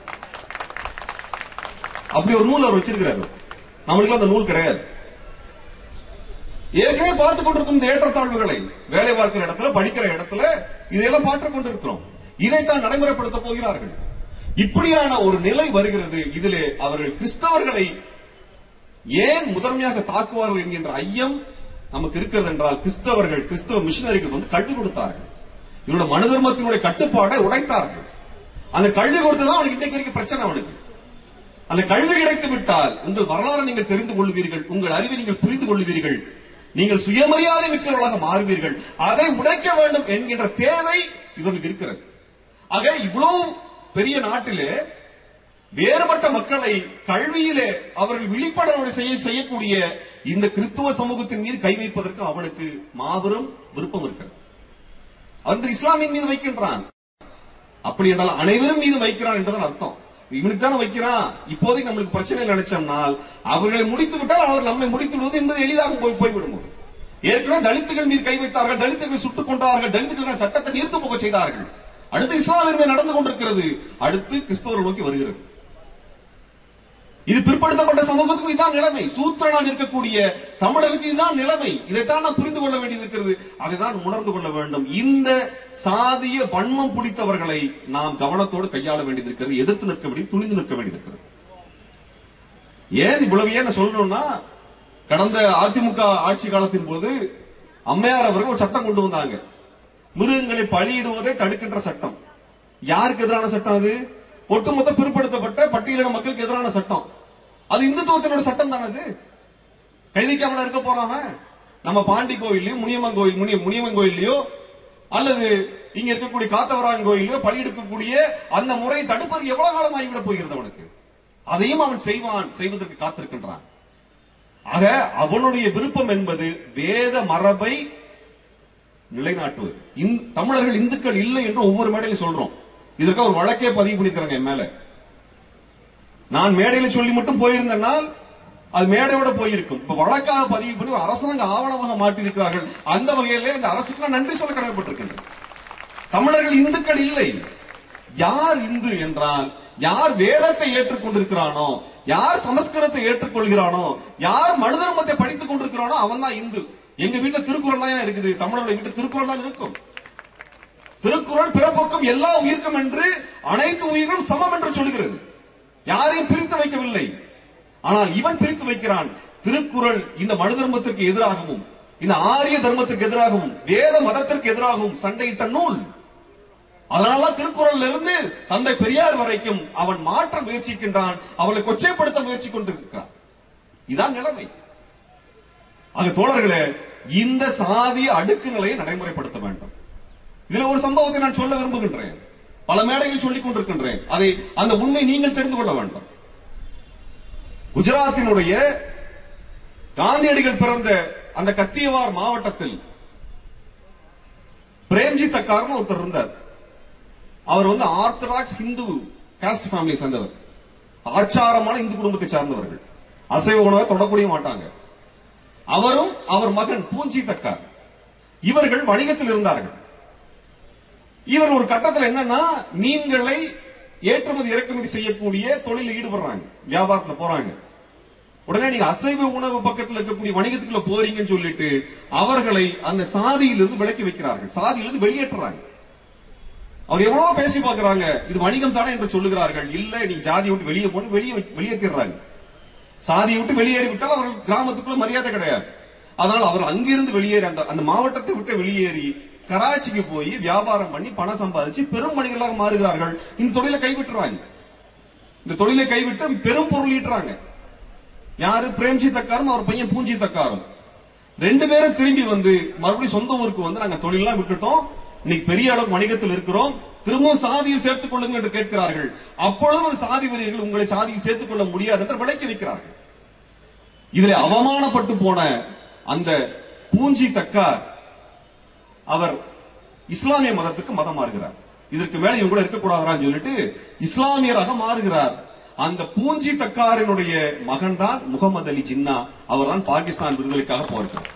அப்படி ஒரு நூல் அவர் வச்சிருக்கிறார். நம்மளுக்கு அந்த நூல் கிடையாது. ஏற்கனவே பார்த்துக் கொண்டிருக்கும் இந்த ஏற்றத்தாழ்வுகளை வேலை பார்க்கிற இடத்துல, படிக்கிற இடத்துல இதையெல்லாம் பார்த்துக் கொண்டிருக்கிறோம். இதைத்தான் நடைமுறைப்படுத்த போகிறார்கள். இப்படியான ஒரு நிலை வருகிறது. இதிலே அவர்கள் கிறிஸ்தவர்களை ஏன் முதன்மையாக தாக்குவார்கள் என்கின்ற ஐயம் நமக்கு இருக்கிறது என்றால், கிறிஸ்தவர்கள், கிறிஸ்தவ மிஷனரிகள் வந்து கல்வி கொடுத்தார்கள். இவருடைய மனு தர்மத்தினுடைய கட்டுப்பாடை உடைத்தார்கள். அந்த கல்வி கொடுத்ததான் அவனுக்கு இன்றைக்கு வரைக்கும் பிரச்சனை. அவனுக்கு அந்த கல்வி கிடைத்து விட்டால் உங்கள் வரலாறு நீங்கள் தெரிந்து கொள்வீர்கள், உங்கள் அறிவை நீங்கள் புரிந்து கொள்வீர்கள், நீங்கள் சுயமரியாதை மிக்கவர்களாக மாறுவீர்கள். அதை உடைக்க வேண்டும் என்கின்ற தேவை இவர்களுக்கு இருக்கிறது. ஆக இவ்வளவு பெரிய நாட்டிலே வேறுபட்ட மக்களை கல்வியிலே அவர்கள் விழிப்புணர்வு செய்யக்கூடிய இந்த கிறிஸ்துவ சமூகத்தின் மீது கை வைப்பதற்கு அவனுக்கு மாபெரும் விருப்பம் இருக்கிறது. அன்று இஸ்லாமின் மீது வைக்கின்றான். அப்படி என்றால் அனைவரும் மீது வைக்கிறான் என்றுதான் அர்த்தம். இவனுக்கு தானே வைக்கிறான். இப்போதைக்கு நம்மளுக்கு பிரச்சனை நினைச்சோம்னால் அவர்களை முடித்து விட்டால் அவர் நம்மை முடித்து விடுவது என்பது எளிதாக போய்விடும். ஏற்கனவே தலித்துகள் மீது கை வைத்தார்கள், தலித்துகளை சுட்டுக் கொண்டார்கள், தலித்துகள் சட்டத்தை நிறுத்து போக செய்தார்கள். அடுத்து இஸ்லாமியர் நடந்து கொண்டிருக்கிறது, அடுத்து கிறிஸ்தவர்கள் நோக்கி வருகிறது. இது பிற்படுத்தப்பட்ட சமூகத்துக்கு இதுதான் நிலைமை. சூத்திரனாக இருக்கக்கூடிய தமிழருக்கு இதுதான் நிலைமை. இதைத்தான் நாம் புரிந்து கொள்ள வேண்டியது இருக்கிறது. அதைதான் உணர்ந்து கொள்ள வேண்டும். இந்த சாதிய வன்மம் பிடித்தவர்களை நாம் கவனத்தோடு கையாள வேண்டியது இருக்கிறது. எதிர்த்து நிற்க வேண்டியது, துணிந்து நிற்க வேண்டியது இருக்கிறது. ஏன் இவ்வளவு ஏன் சொல்லணும்னா, கடந்த அதிமுக ஆட்சி காலத்தின் போது அம்மையார் அவர்கள் ஒரு சட்டம் கொண்டு வந்தாங்க. மிருகங்களை பலியிடுவதை தடுக்கின்ற சட்டம். யாருக்கு எதிரான சட்டம் அது? ஒட்டுமொத்த பிற்படுத்தப்பட்ட பட்டியலின மக்களுக்கு எதிரான சட்டம். அது இந்துத்துவத்தினோட சட்டம் தானே. அது கை வைக்காமல இருக்க போறாம நம்ம பாண்டி கோயிலையோ முனியம்மன் கோயிலையோ அல்லது இங்க இருக்கக்கூடிய காத்தவராயன் கோயிலையோ பலியிடக்கூடிய அந்த முறையை தடுப்பது எவ்வளவு காலம் ஆகிவிட போகிறது அவனுக்கு. அதையும் அவன் செய்வதற்கு காத்திருக்கின்றான். ஆக அவனுடைய விருப்பம் என்பது வேத மரபை நிலைநாட்டுவது. தமிழர்கள் இந்துக்கள் இல்லை என்று ஒவ்வொரு மேடையிலும் சொல்றோம். இதற்கு ஒரு வழக்கே பதிவு பண்ணிக்கிறாங்க என் மேல. நான் மேடையில சொல்லி மட்டும் போயிருந்தனால் அது மேடையோட போயிருக்கும். இப்ப வழக்காக பதிவு பண்ணி அரசாங்க ஆவணமாக மாற்றிருக்கிறார்கள். அந்த வகையிலே அந்த அரசுக்கு நன்றி சொல்ல கடமைப்பட்டிருக்கின்றன. தமிழர்கள் இந்துக்கள் இல்லை. யார் இந்து என்றால், யார் வேதத்தை ஏற்றுக்கொண்டிருக்கிறானோ, யார் சமஸ்கிருதத்தை ஏற்றுக்கொள்கிறானோ, யார் மனு தர்மத்தை படித்துக் கொண்டிருக்கிறானோ அவன் தான் இந்து. எங்க வீட்டுல திருக்குறள் தான் இருக்குது. தமிழர்களுடைய வீட்டுல திருக்குறள் தான் இருக்கும். திருக்குறள் பிறப்புக்கும் எல்லா உயிர்க்கும் என்று அனைத்து உயிரும் சமம் என்று சொல்கிறது. யாரையும் பிரித்து வைக்கவில்லை. ஆனால் இவன் பிரித்து வைக்கிறான். திருக்குறள் இந்த மனு தர்மத்திற்கு எதிராகவும், இந்த ஆரிய தர்மத்திற்கு எதிராகவும், வேத மதத்திற்கு எதிராகவும் சண்டையிட்ட நூல். அதனால திருக்குறள் இருந்து தந்தை பெரியார் வரைக்கும் அவன் மாற்ற முயற்சிக்கின்றான். அவளை கொச்சைப்படுத்த முயற்சி கொண்டிருக்கிறான். இதான் நிலைமை. ஆக தோழர்களே, இந்த சாதிய அடுக்குகளை நடைமுறைப்படுத்த வேண்டும். இதுல ஒரு சம்பவத்தை நான் சொல்ல விரும்புகின்றேன். பல மேடைகளில் சொல்லிக் கொண்டிருக்கின்றேன். அதை அந்த உண்மை நீங்கள் தெரிந்து கொள்ள வேண்டும். குஜராத்தினுடைய காந்தியடிகள் பிறந்த அந்த கத்தியவார் மாவட்டத்தில் பிரேம்ஜி தக்கார்னு ஒருத்தர் இருந்தார். அவர் ஆர்த்தடாக்ஸ் ஹிந்து காஸ்ட் ஃபேமிலியை சேர்ந்தவர். ஆச்சாரமான இந்து குடும்பத்தை சார்ந்தவர்கள். அசைவ உணவை தொடக்கூடிய மாட்டாங்க. அவரும் அவர் மகன் பூஞ்சி தக்கார் இவர்கள் வணிகத்தில் இருந்தார்கள். இவர் ஒரு கட்டத்தில் என்னன்னா, மீன்களை ஏற்றுமதி இறக்குமதி செய்யக்கூடிய தொழிலில் ஈடுபடுறாங்க, வியாபாரத்தில் போறாங்க. உடனே நீங்க அசைவ உணவு பக்கத்தில் இருக்கக்கூடிய வணிகத்துக்குள்ள போறீங்கன்னு சொல்லிட்டு அவர்களை அந்த சாதியிலிருந்து விலக்கி வைக்கிறார்கள், சாதியிலிருந்து வெளியேற்றுறாங்க. அவர் எவ்வளவு பேசி பார்க்கிறாங்க, இது வணிகம் தானே என்று சொல்லுகிறார்கள். இல்ல, நீ ஜாதியை விட்டு வெளியே போன வெளியேற்றிடுறாங்க. சாதியை விட்டு வெளியேறிவிட்டால் அவர்கள் கிராமத்துக்குள்ள மரியாதை கிடையாது. அதனால அவர் அங்கிருந்து வெளியேறி அந்த மாவட்டத்தை விட்டு வெளியேறி கராச்சிக்கு போய் வியாபாரம் பண்ணி பணம் சம்பாதிச்சு பெரும் வணிகர்களாக மாறுகிறார்கள். இந்த தொழிலை கைவிட்டுறாங்க. இந்த தொழிலை கைவிட்டு பெரும் பொருள் ஈட்டுறாங்க. யாரு? பிரேம்ஜி தக்காரும் அவர் பையன் பூஞ்சி தக்காரும். ரெண்டு பேரும் திரும்பி மறுபடியும் சொந்த ஊருக்கு நாங்க தொழிலெல்லாம் விட்டுட்டோம், இன்னைக்கு பெரிய அளவு வணிகத்தில் இருக்கிறோம், திரும்பவும் சாதியில் சேர்த்துக் கொள்ளுங்கள் என்று கேட்கிறார்கள். அப்பொழுதும் ஒரு சாதி வெறியர்கள் உங்களை சாதியில் சேர்த்துக் கொள்ள முடியாது என்று விலக்கி வைக்கிறார்கள். இதில் அவமானப்பட்டு போன அந்த பூஞ்சி தக்கார் அவர் இஸ்லாமிய மதத்துக்கு மதம் மாறுகிறார். இதற்கு மேல இவங்க கூட இருக்கக்கூடாதான்னு சொல்லிட்டு இஸ்லாமியராக மாறுகிறார். அந்த பூஞ்சி தக்காரினுடைய மகன் தான் முகமது அலி ஜின்னா. அவர் தான் பாகிஸ்தான் விடுதலைக்காக போராடுகிறார்.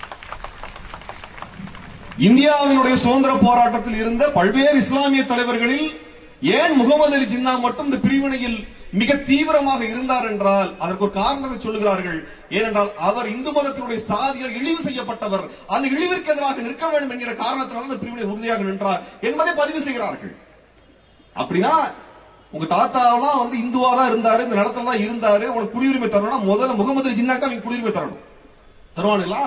இந்தியாவினுடைய சுதந்திர போராட்டத்தில் இருந்த பல்வேறு இஸ்லாமிய தலைவர்களில் ஏன் முகமது அலி ஜின்னா மட்டும் இந்த பிரிவினையில் மிக தீவிரமாக இருந்தார் என்றால் அதற்கு ஒரு காரணத்தை சொல்லுகிறார்கள். ஏனென்றால் அவர் இந்து மதத்தினுடைய சாதியால் இழிவு செய்யப்பட்டவர், அந்த இழிவிற்கு எதிராக நிற்க வேண்டும் என்கிற காரணத்தினால் இந்த பிரிவினை உறுதியாக நின்றார் என்பதை பதிவு செய்கிறார்கள். அப்படின்னா உங்க தாத்தாவெல்லாம் இந்துவா தான் இருந்தாரு, இந்த நிலத்துல தான் இருந்தாரு, உனக்கு குடியுரிமை தரணும்னா முதல்ல முகமது அலி ஜின்னாக்கு தான் குடியுரிமை தரணும். தருவானுங்களா?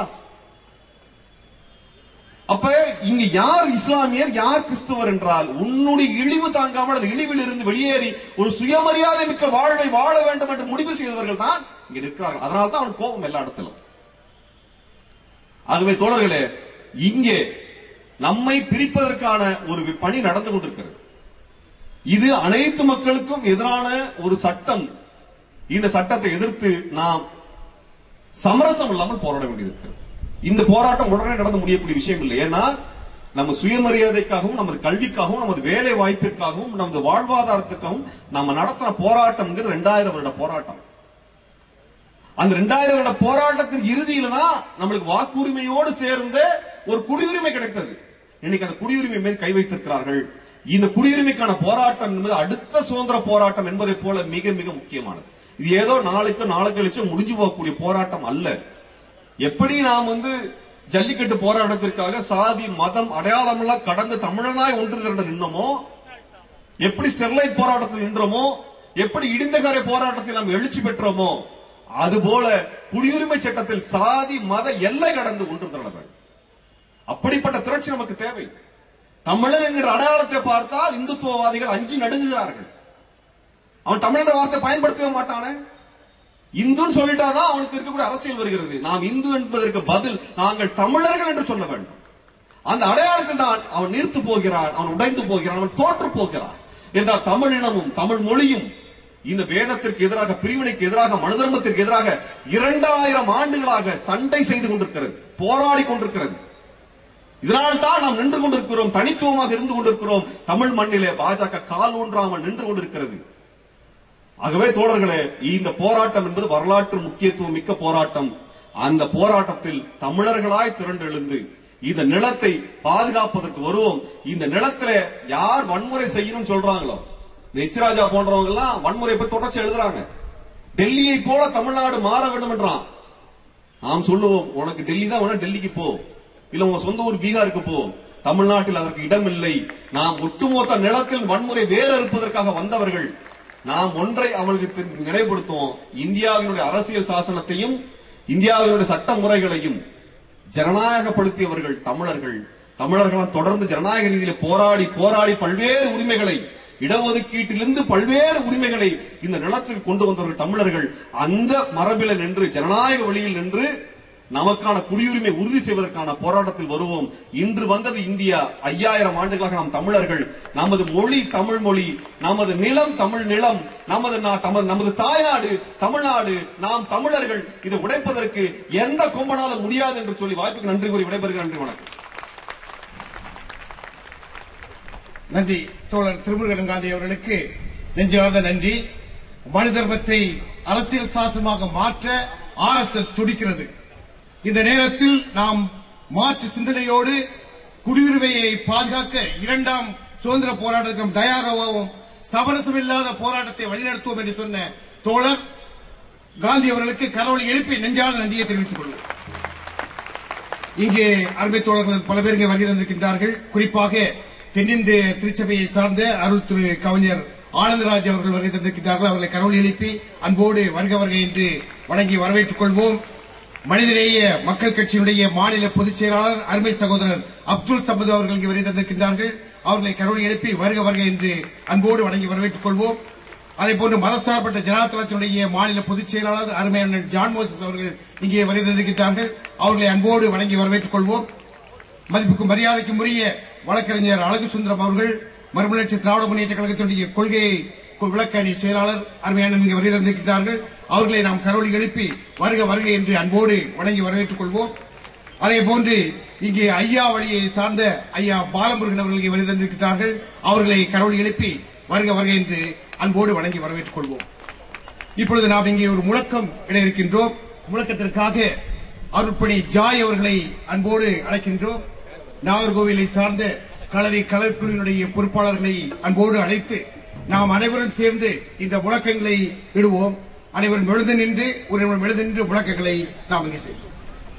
அப்ப இங்க யார் இஸ்லாமியர், யார் கிறிஸ்துவர் என்றால் உன்னுடைய இழிவு தாங்காமல் அந்த இழிவில் இருந்து வெளியேறி ஒரு சுயமரியாதை மிக்க வாழ்வை வாழ வேண்டும் என்று முடிவு செய்தவர்கள் தான் இங்க இருக்கிறார்கள். அதனால தான் அவன் கோபம் எல்லா இடத்திலும். ஆகவே தோழர்களே, இங்கே நம்மை பிரிப்பதற்கான ஒரு பணி நடந்து கொண்டிருக்கிறது. இது அனைத்து மக்களுக்கும் எதிரான ஒரு சட்டம். இந்த சட்டத்தை எதிர்த்து நாம் சமரசம் இல்லாமல் போராட வேண்டியிருக்கிறது. இந்த போராட்டம் உடனே நடந்து முடியக்கூடிய விஷயம் இல்லை. ஏன்னா நம்ம சுயமரியாதைக்காகவும், நமது கல்விக்காகவும், நமது வேலை வாய்ப்பிற்காகவும், நமது வாழ்வாதாரத்துக்காகவும் நம்ம நடத்துற போராட்டம் 2000 வருட போராட்டம். அந்த 2000 வருட போராட்டத்தின் இறுதியில தான் நம்மளுக்கு வாக்குரிமையோடு சேர்ந்த ஒரு குடியுரிமை கிடைத்தது. இன்னைக்கு அந்த குடியுரிமை மேல் கை வைத்திருக்கிறார்கள். இந்த குடியுரிமைக்கான போராட்டம் என்பது அடுத்த சுதந்திர போராட்டம் என்பதை போல மிக மிக முக்கியமானது. இது ஏதோ நாளுக்கு கழிச்சு முடிஞ்சு போகக்கூடிய போராட்டம் அல்ல. எப்படி நாம் ஜல்லிக்கட்டு போராட்டத்திற்காக சாதி மதம் அடையாளம் எல்லாம் கடந்து தமிழனாய் ஒன்று திரண்டு நின்னோமோ, எப்படி ஸ்டெர்லைட் போராட்டத்தில் நின்றோமோ, எப்படி இடிந்தகரை போராட்டத்தில் நாம் எழுச்சி பெற்றோமோ, அதுபோல குடியுரிமை சட்டத்தில் சாதி மத எல்லை கடந்து ஒன்று திரள வேண்டும். அப்படிப்பட்ட திரட்சி நமக்கு தேவை. தமிழர் என்கிற அடையாளத்தை பார்த்தால் இந்துத்துவவாதிகள் அஞ்சி நடுங்குகிறார்கள். அவன் தமிழர் வார்த்தை பயன்படுத்தவே மாட்டானே. இந்துன்னு சொல்லிட்டாதான் அவனுக்கு இருக்கக்கூடிய அரசியல் வருகிறது. நாம் இந்து என்பதற்கு பதில் நாங்கள் தமிழர்கள் என்று சொல்ல வேண்டும். அந்த அடையாளத்தில் தான் அவன் நீர்த்து போகிறான், அவன் உடைந்து போகிறான், அவன் தோற்று போகிறான். என்றால் தமிழினமும் தமிழ் மொழியும் இந்த வேதத்திற்கு எதிராக, பிரிவினைக்கு எதிராக, மனு தர்மத்திற்கு எதிராக 2000 ஆண்டுகளாக சண்டை செய்து கொண்டிருக்கிறது, போராடி கொண்டிருக்கிறது. இதனால் தான் நாம் நின்று கொண்டிருக்கிறோம், தனித்துவமாக இருந்து கொண்டிருக்கிறோம். தமிழ் மண்ணிலே பாஜக கால் ஊன்றாமல் நின்று கொண்டிருக்கிறது. ஆகவே தோழர்களே, இந்த போராட்டம் என்பது வரலாற்று முக்கியத்துவம் மிக்க போராட்டம். அந்த போராட்டத்தில் தமிழர்களாய் திரண்டெழுந்து இந்த நிலத்தை பாதுகாப்பதற்கு வருவோம். இந்த நிலத்துல யார் வன்முறை செய்யணும்னு சொல்றாங்களோ, எச்ராஜா போன்றவங்க எல்லாம் வன்முறை பற்றி தொடர்ச்சி எழுதுறாங்க. டெல்லியை போல தமிழ்நாடு மாற வேண்டும் என்றான். நாம் சொல்லுவோம், உனக்கு டெல்லி தான் வேணும், டெல்லிக்கு போ, இல்ல உங்க சொந்த ஊர் பீகாருக்கு போ. தமிழ்நாட்டில் அதற்கு இடம் இல்லை. நாம் ஒட்டுமொத்த நிலத்தில் வன்முறை வேற இருப்பதற்காக வந்தவர்கள். நாம் ஒன்றை அவர்களுக்கு நினைவுபடுத்துவோம், இந்தியாவினுடைய அரசியல் சாசனத்தையும் இந்தியாவினுடைய சட்ட முறைகளையும் ஜனநாயகப்படுத்தியவர்கள் தமிழர்கள். தமிழர்கள் தொடர்ந்து ஜனநாயக ரீதியில் போராடி பல்வேறு உரிமைகளை, இடஒதுக்கீட்டிலிருந்து பல்வேறு உரிமைகளை இந்த நிலத்தில் கொண்டு வந்தவர்கள் தமிழர்கள். அந்த மரபில நின்று, ஜனநாயக வழியில் நின்று நமக்கான குடியுரிமை உறுதி செய்வதற்கான போராட்டத்தில் வருவோம். இன்று வந்தது இந்தியா. 5000 ஆண்டுகளாக நாம் தமிழர்கள். நமது மொழி தமிழ் மொழி, நமது நிலம் தமிழ் நிலம், நமது தாய்நாடு தமிழ்நாடு, நாம் தமிழர்கள். இதை உடைப்பதற்கு எந்த கொம்பனாலும் முடியாது என்று சொல்லி வாய்ப்புக்கு நன்றி கூறி விடைபெறுகிறேன். நன்றி, வணக்கம். நன்றி தோழர் திருமுருகன் காந்தி அவர்களுக்கு நெஞ்சார்ந்த நன்றி. மனு தர்மத்தை அரசியல் சாசனமாக மாற்ற RSS துடிக்கிறது. இந்த நேரத்தில் நாம் மாற்று சிந்தனையோடு குடியுரிமையை பாதுகாக்க 2ஆம் சுதந்திர போராட்டத்திற்கு தயாராகவும் சமரசமில்லாத போராட்டத்தை வழிநடத்துவோம் என்று சொன்ன தோழர் காந்தி அவர்களுக்கு கரவொலி எழுப்பி நெஞ்சார்ந்த நன்றியை தெரிவித்துக் கொள்வோம். இங்கே அருமை தோழர்கள் பல பேர் இங்கே வருகை தந்திருக்கின்றார்கள். குறிப்பாக தென்னிந்திய திருச்சபையை சார்ந்த அருள் திரு கவிஞர் ஆனந்தராஜ் அவர்கள் வருகை தந்திருக்கின்றார்கள். அவர்களை கரவொலி எழுப்பி அன்போடு வருக என்று வழங்கி வரவேற்றுக் கொள்வோம். மனிதநேய மக்கள் கட்சியினுடைய மாநில பொதுச் செயலாளர் அருமை சகோதரர் அப்துல் சமது அவர்கள் இங்கே வருகை தந்திருக்கின்றார்கள். அவர்களை கரவொலி எழுப்பி வருக என்று அன்போடு வழங்கி வரவேற்றுக் கொள்வோம். அதேபோன்று மதசார்பற்ற ஜனதாதளத்தினுடைய மாநில பொதுச் செயலாளர் அருமை அண்ணன் ஜான் மோசஸ் அவர்கள் இங்கே வருகை தந்திருக்கின்றார்கள். அவர்களை அன்போடு வழங்கி வரவேற்றுக் கொள்வோம். மதிப்புக்கும் மரியாதைக்கும் உரிய வழக்கறிஞர் அழகு சுந்தரம் அவர்கள் மறுமலர்ச்சி திராவிட முன்னேற்ற கழகத்தினுடைய கொள்கை விளக்க அணி செயலாளர் அருமையான இங்கே வருகை தந்திருக்கிறார்கள். அவர்களை நாம் கரவொலி எழுப்பி வருக என்று அன்போடு வணங்கி வரவேற்றுக் கொள்வோம். அதேபோன்று இங்கே ஐயா வழியை சார்ந்த ஐயா பாலமுருகன் அவர்கள் இங்கே வருகை தந்திருக்கிறார்கள். அவர்களை கரவொலி எழுப்பி வருக என்று அன்போடு வணங்கி வரவேற்றுக் கொள்வோம். இப்பொழுது நாம் இங்கே ஒரு முழக்கம் இட இருக்கின்றோம். முழக்கத்திற்காக அருட்பணி ஜாய் அவர்களை அன்போடு அழைக்கின்றோம். நாகர்கோவிலை சார்ந்த களரி கலைக்குழுவினுடைய பொறுப்பாளர்களை அன்போடு அழைத்து நாம் அனைவரும் சேர்ந்து இந்த முழக்கங்களை இடுவோம். அனைவரும் எழுந்து நின்று முழக்கங்களை நாம் இங்கே செய்வோம்.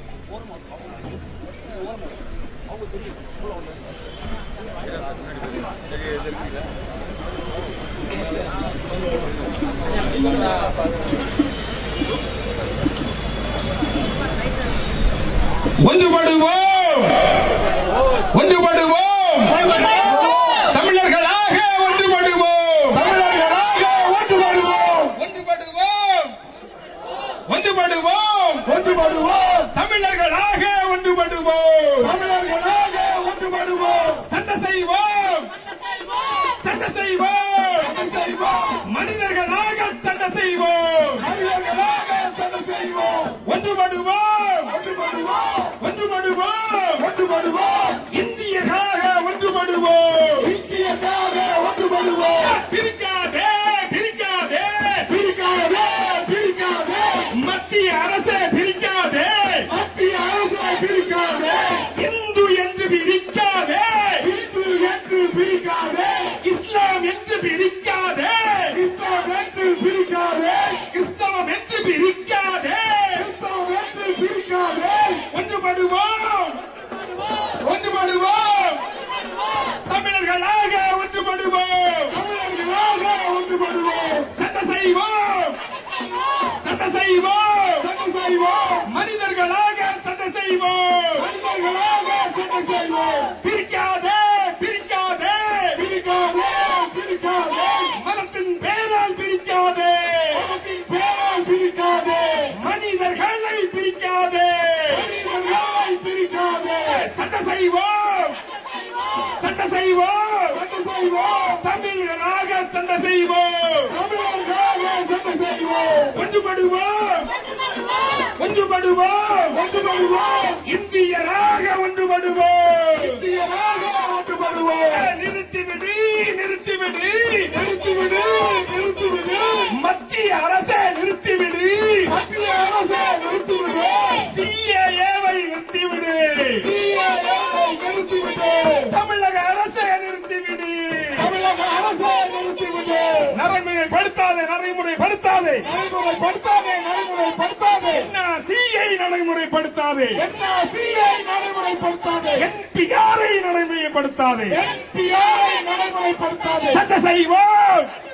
ஒன்றுபடுவோம், ஒன்றுபடுவோம், தமிழர்களாக ஒன்றுபடுவோம், தமிழர்களாக ஒன்றுபடுவோம், ஒன்றுபடுவோம், ஒன்றுபடுவோம், ஒன்றுபடுவோம், தமிழர்களாக ஒன்றுபடுவோம், தமிழர்களாக ஒன்றுபடுவோம், சட்ட செய்வோம், சட்ட செய்வோம், மனிதர்களாக சட்ட செய்வோம், மனிதர்களாக சட்ட செய்வோம், ஒன்றுபடுவோம், ஒன்றுபடுவோம், ஒன்றுபடுவோம், ஒன்றுபடுவோம், இந்தியராக ஒன்றுபடுவோம், இந்தியராக ஒன்றுபடுவோம், பிரிக்காதே, பிரிக்காதே, பிரிக்காதே, பிரிக்காதே, மத்திய அரசை பிரிக்காதே, மத்திய அரசை பிரிக்காதே, இந்து என்று பிரிக்காதே, இந்து என்று பிரிக்காதே, இஸ்லாம் என்று பிரிக்காதே, இஸ்லாம் என்று பிரிக்காதே, ஒன்றுபடுவோம். சட்டம் செய்வோம். சட்டம் செய்வோம். சட்டம் செய்வோம். மனிதர்களாக சட்டம் செய்வோம். மனிதர்களாக சட்டம் செய்வோம். பிரிக்காதே பிரிக்காதே பிரிக்காதே பிரிக்காதே. மதத்தின் பேரால் பிரிக்காதே. மதத்தின் பேரால் பிரிக்காதே. மனிதர்களை பிரிக்காதே. மனிதர்களை பிரிக்காதே. சட்டம் செய்வோம். சட்டம் செய்வோம். சட்டம் செய்வோம். தமிழர்களாக சட்டம் செய்வோம். தமிழர்களாக சட்டம் செய்வோம். ஒன்றுபடுவோம். ஒன்றுபடுவோம். ஒன்றுபடுவோம். இந்தியராக ஒன்றுபடுவோம். இந்தியராக ஒன்றுபடுவோம். நிறுத்திவிடு நிறுத்திவிடு நிறுத்திவிடு நிறுத்திவிடு. மத்திய அரசை நிறுத்திவிடு. மத்திய அரசை நிறுத்திவிடு. சிஏஏவை நிறுத்திவிடு. சிஏஏவை நிறுத்திவிடு. தமிழக அரசை நிறுத்திவிடு. தமிழக அரசை நிறுத்திவிடு. நடைமுறைப்படுத்தாதே நடைமுறைப்படுத்தாதே நடைமுறைப்படுத்தாதே நடைமுறைப்படுத்தாதே. NRCயை நடைமுறைப்படுத்தாதே. NRCயை நடைமுறைப்படுத்தாதே. NPRஐ நடைமுறைப்படுத்தாதே. NPRஐ நடைமுறைப்படுத்தாதே. சட்டம் செய்வோம்.